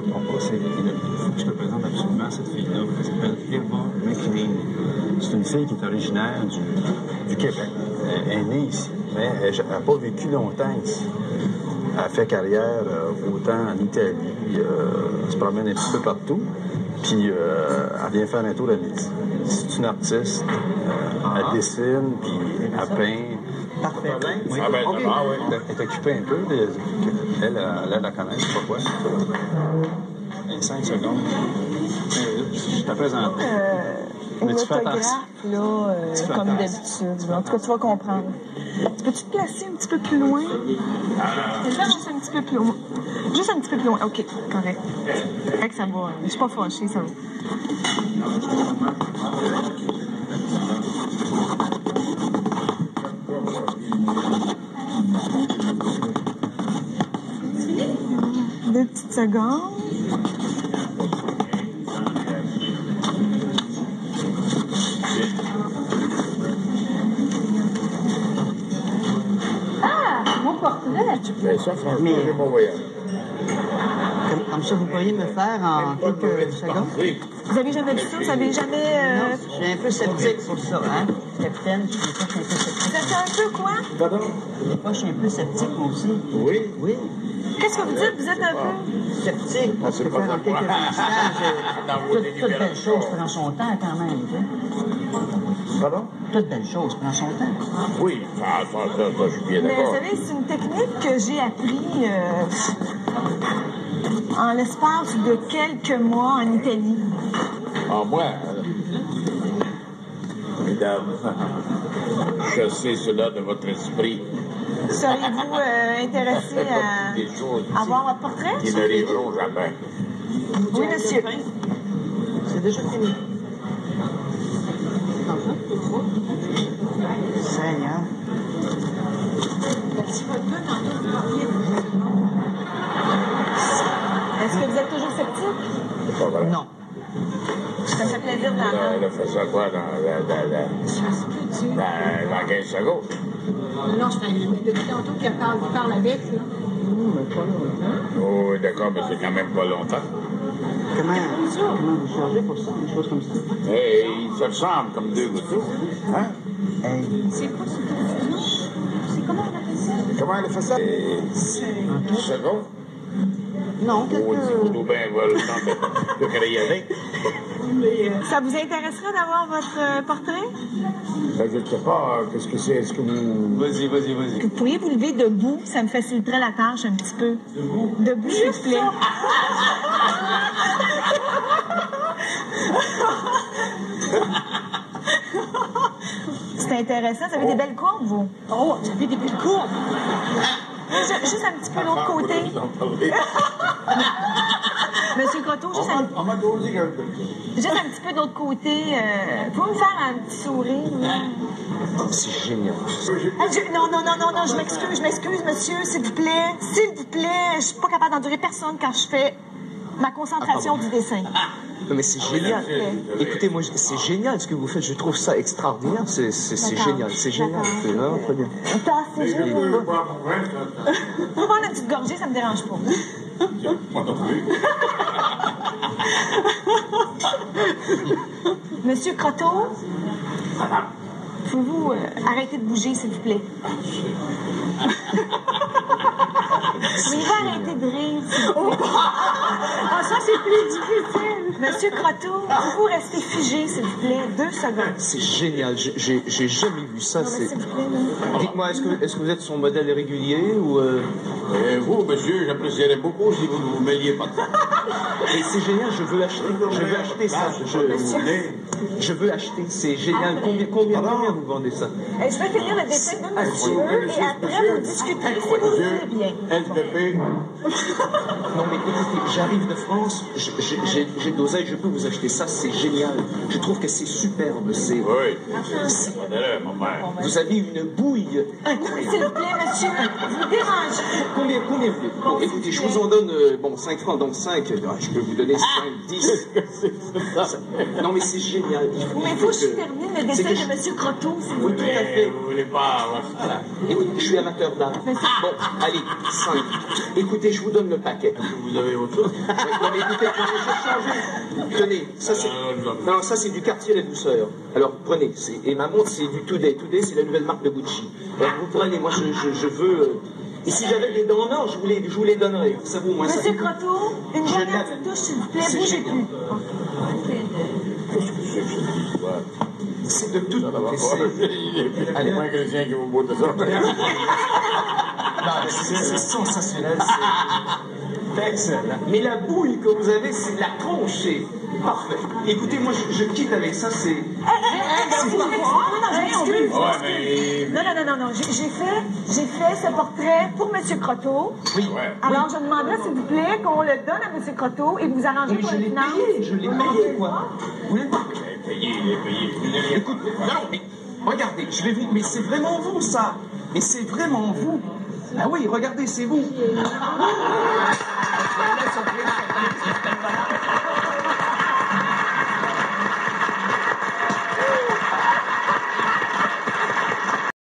me trompe pas, il faut que je te présente absolument cette fille-là. Elle s'appelle Eva McLean. C'est une fille qui est originaire du Québec. Elle est née ici, mais elle n'a pas vécu longtemps ici. Elle a fait carrière autant en Italie, elle se promène un petit peu partout, puis elle vient faire un tour à midi. C'est une artiste, elle dessine, puis elle peint. Parfait. Oui. Ah ben, okay. oui. Elle est occupée un peu, elle la connaît, je sais pas quoi. 5 secondes. Je te présente. Une autographe, là, comme d'habitude. En tout cas, tu vas comprendre. Peux-tu te placer un petit peu plus loin? Juste un petit peu plus loin. Juste un petit peu plus loin. OK, correct. Correct, ça va. Je suis pas fâchée, ça va. Deux petites secondes. Mon portrait. Mais ça, franchement, j'ai mon voyage. Comme ça, vous pourriez me faire en quelques secondes? Vous avez jamais vu ça? Vous avez jamais... Non, je suis un peu sceptique pour ça, hein? Capitaine, je suis un peu sceptique. Vous êtes un peu quoi? Pardon? Moi, je suis un peu sceptique, moi aussi. Oui? Oui. Qu'est-ce que vous dites? Vous êtes un peu... Sceptique, parce que faire en quelques instants, toute belle chose prend son temps quand même, tu sais. Pardon? Toute belle chose prend son temps. Oui, ça, je suis bien Mais d'accord. vous savez, c'est une technique que j'ai appris en l'espace de quelques mois en Italie. En moi, mesdames, chassez cela de votre esprit. Seriez-vous intéressé à voir votre portrait? Qui n'arriveront jamais. Oui, monsieur. C'est déjà fini. Seigneur. Est-ce que vous êtes toujours sceptique? C'est pas vrai. Non. Ça me fait plaisir de l'entendre. Elle a fait ça quoi dans 15 secondes? Non, je fais depuis tantôt qu'il parle avec, là. Oh, d'accord, mais c'est quand même pas longtemps. Comment vous chargez pour ça, une chose comme ça? Hey, ils se ressemblent comme deux gouttes. Hein? Hey. C'est quoi ce que c'est comment on appelle ça? Comment elle a fait ça? 10 secondes? Non, Oh, quelques... du coup, ben, voilà le temps de crayonner. Ça vous intéresserait d'avoir votre portrait? Ben, je ne sais pas, qu'est-ce que c'est? Est-ce que vous... Vas-y. Vous pourriez vous lever debout, ça me faciliterait la tâche un petit peu. Debout, s'il vous plaît. C'est intéressant, vous avez des belles courbes, vous. Oh, j'avais des belles courbes. Juste un petit peu de l'autre côté. Monsieur Croteau, juste un petit peu de l'autre côté. Vous me faire un petit sourire, là? C'est génial. Non, je m'excuse, monsieur, s'il vous plaît. S'il vous plaît, je suis pas capable d'endurer personne quand je fais ma concentration du dessin. Non, mais c'est génial. Écoutez, moi, c'est génial ce que vous faites. Je trouve ça extraordinaire. C'est génial. C'est génial. C'est vraiment très bien. C'est génial. Pour prendre une petite gorgée, ça me dérange pas. Moi non plus. Monsieur Croteau, pouvez-vous arrêter de bouger, s'il vous plaît? Pouvez-vous arrêter de rire, s'il vous plaît? Ah, ça, c'est plus difficile. Monsieur Croteau, pouvez-vous rester figé, s'il vous plaît? 2 secondes. C'est génial. J'ai jamais vu ça. Non, mais s'il vous plaît, là. Dites-moi, est-ce que vous êtes son modèle régulier ou Et vous, monsieur, j'apprécierais beaucoup si vous ne vous mêliez pas de ça. Mais c'est génial. Je veux acheter ça. Je veux acheter. C'est génial. Combien vous vendez ça? Je vais finir le dessin de monsieur et après, vous discuterez si vous voulez bien. SVP. Non, mais écoutez, j'arrive de France. J'ai dosé Groseille, je peux vous acheter ça, c'est génial. Je trouve que c'est superbe. C'est... Oui. Regardez-le, mon père. Vous avez une bouille incroyable. S'il vous plaît, monsieur, vous dérangez. Combien vous voulez? Bon, écoutez, je vous en donne, 5 francs, donc 5. Je peux vous donner 5, 10. Non, mais c'est génial. Mais il faut que je termine le dessin de monsieur Croteau, s'il vous Oui, plaît. tout à fait. Vous voulez pas... Voilà. Écoutez, je suis amateur d'art. Bon, allez, 5. Écoutez, je vous donne le paquet. Vous avez autre chose? Ouais, non, mais écoutez, j'ai changé. Tenez, ça c'est... Non, ça c'est du Cartier la douceur. Alors, prenez. Et ma montre, c'est du Today. Today, c'est la nouvelle marque de Gucci. Alors, vous prenez, moi je veux... Et si j'avais des dents en or, je vous les donnerais. Ça vaut moins ça. Monsieur Croteau, une dernière petite touche, s'il vous plaît, bougez plus. C'est de tout. Il est moins chrétien que vous bout de ça. Non, c'est sensationnel. C'est excellent. Mais la bouille que vous avez, c'est de la tronche. Parfait. Écoutez, moi, je quitte avec ça, c'est... Excuse. Ouais, mais... Non. J'ai fait ce portrait pour monsieur Croteau. Oui. Ouais. Alors, je demanderais, s'il vous plaît, qu'on le donne à monsieur Croteau et vous arrangez Mais pour je les l'ai finances. payé, quoi. Vous voulez pas? Il est payé. Écoute, non, mais regardez, je vais vous... Mais c'est vraiment vous, ça. Mais c'est vraiment vous. Ah oui, regardez, c'est vous.